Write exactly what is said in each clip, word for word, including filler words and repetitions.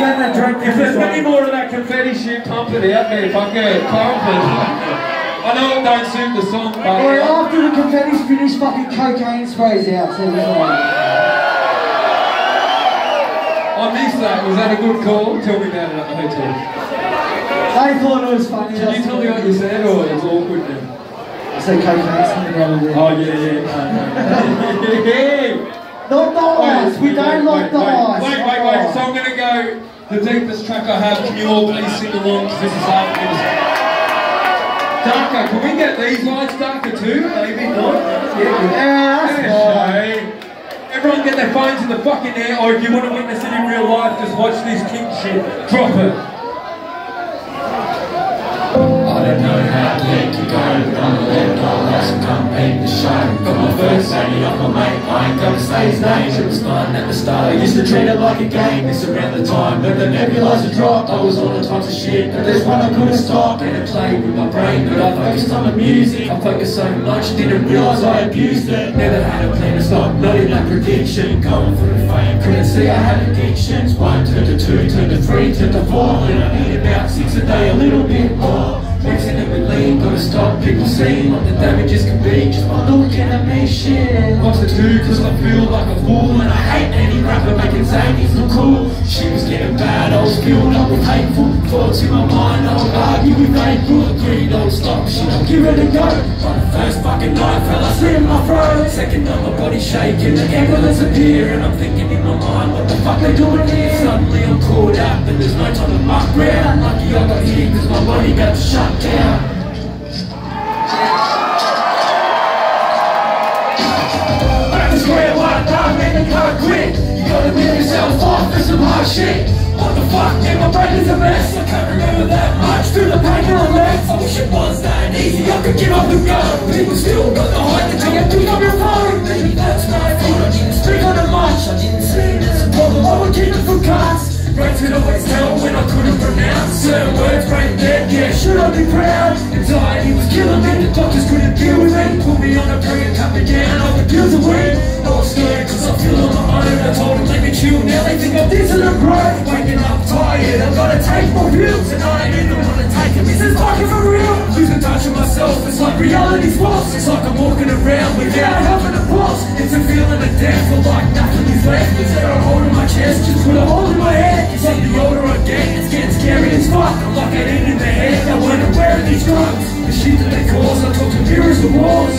getting a drink. If there's any more of that confetti shit, pump it out there, fuck it, pump it. I know it don't suit the song, but... Well, after the confetti's finished, fucking cocaine sprays out, so there's all I missed that, was that a good call? Tell me about it at the hotel. They thought it was funny. Can you tell me what you said, or it's awkward now? I said cocaine's coming out of there. Oh yeah, yeah, no, no. Not the ice, we don't like the ice. Wait, wait, wait, so I'm gonna go the deepest track I have. Can you all please sing along, because this is hard for me. Darker, can we get these lights darker too? Maybe not? Yeah, yeah, yeah. Everyone get their phones in the fucking air, or if you want to witness it in real life, just watch this king shit. Drop it. I don't know how to let you go, but I'ma let it go, that's a come paint the show. Got my first eighty off my mate, I ain't gonna say his name. It was fun at the start, I used to treat it like a game. It's around the time that the nebulizer dropped. I was all the types of shit, but there's one I couldn't stop. And it played with my brain, but I focused on the music. I focused so much, didn't realise I abused it. Never had a plan to stop, not in that prediction. Going for the fame, couldn't see I had addictions. One turned to two, turned to three, turned to four. And I need about six a day, a little bit more. Mixing it with lean, gotta stop people seeing what the damages can be just by looking at me, shit. What's the two, cause I feel like a fool. And I hate any rapper making zanies look cool. She was getting bad, I was filled up with hateful thoughts in my mind. I would argue with April, agree, don't stop, shit, I'll give it a go. But the first fucking night fell asleep in my throat. Second night my body shaking, the ambulance appear. And I'm thinking in my mind, what the fuck they doing here? Suddenly I'm caught up and there's no time to muck round. Lucky I got here cause my body got shut down. Back to square one, nah man, you can't quit. You gotta build yourself off for some hard shit. What the fuck, man, my brain is a mess. I can't remember that much through the pain and the left. I wish it was that easy, I could give up and go. People still got the height to take a pick up your phone. Maybe that's my fault, I didn't speak on it much. I didn't see there's a problem, I would keep it from cuts. Brains could always tell when I couldn't pronounce certain words, brain dead, yeah, should I be proud? Anxiety was killing me, the doctors couldn't deal with me. Put me on a prayer and cut me down, all the pills away. I was scared cause I feel on my own. I told them let me chill, now they think I'm decent and bright. Waking up tired, I've gotta take more pills. And I ain't even wanna take them, this is fucking for real. Losing touch of myself, it's like reality's false. It's like I'm walking around without having a pulse. It's a feeling of death, but like nothing is left. Is there a hole in my chest, just put a hole in my head. You see the older I get, it's getting scary as fuck. I'm like it in the head, I wonder where are these drugs? The shit that they cause, I talk to mirrors and walls.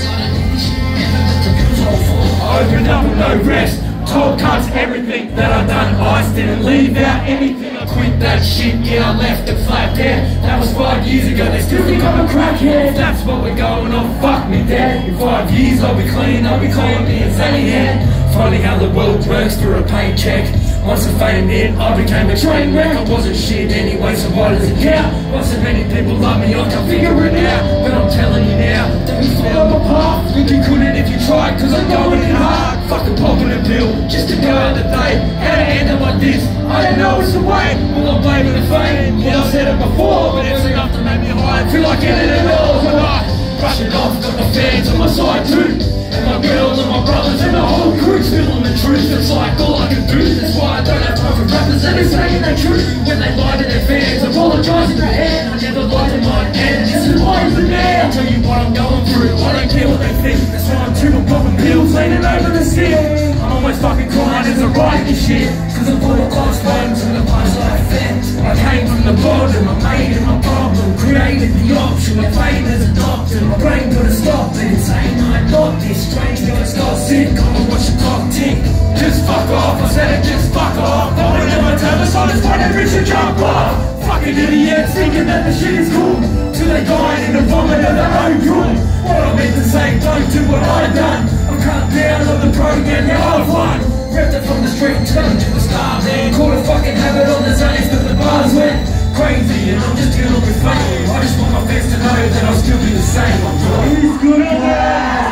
I opened up with no rest. Told cuts everything that I done. I didn't leave out anything. I quit that shit, yeah, I left it flat there. That was five years ago, they still think I'm a crackhead. That's what we're going on, fuck me dead. In five years I'll be clean, I'll be calling me a zany head. Funny how the world works for a paycheck. Once the fame hit, I became a train wreck. I wasn't shit anyway, so why does it count? Why so many people love me, I can't figure it out. But I'm telling you now, that we follow my path. Think you couldn't if you tried, cause I'm going in hard. Fucking popping a pill, just to go out the day. How to end up like this, I don't know it's the way. Well, I'm blaming the fame, yeah, I've said it before. But it's enough to make me high, feel like getting it all. When I brush it off, got my fans on my side too. And my girls and my brothers and the whole crew spilling the truth. It's like all I can do. That's why I don't have time for rappers that are saying the truth. When they lie to their fans, apologise in the end. I never lied to my end. This is why I'm now. I'll tell you what I'm going through. I don't care what they think. That's why I'm too. I'm popping pills, leaning over the skin. I'm almost fucking crying as I write this shit. Cause I'm full of close friends and the punch like that. I came from the bottom, I made it my problem. Created the option, my fame as a doctor. My brain couldn't stop it, saying I got this. Strange guys got sick, I'ma watch the clock tick. Just fuck off, I said it, just fuck off. I would never tell us on this point and bitch and jump off. Fucking idiots thinking that the shit is cool, till they die in the vomit of their own drool. What I meant to say, don't do what I done. I'm cut down on the program, yeah I've won. Ripped it from the street, turned to a star man. Caught a fucking habit on the zones, but the bars went crazy. And I'm just dealing with fame. I just want my fans to know that I'll still be the same. I'm He's good at that.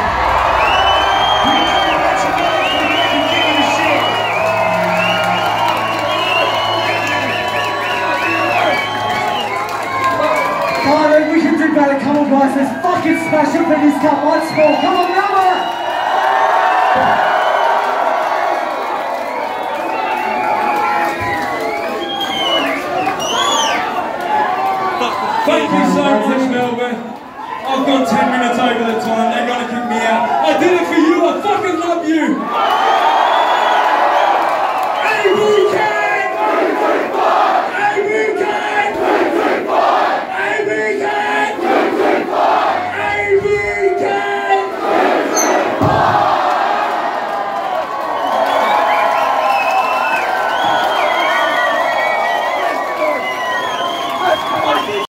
We can do better, come on guys, let's fucking smash up in this cup once more, come on number! Thank you so much, Melbourne. I've gone ten minutes over the time. They're gonna kick me out. I did it for you. I fucking love you. A B K! A B K! A B K! A B K!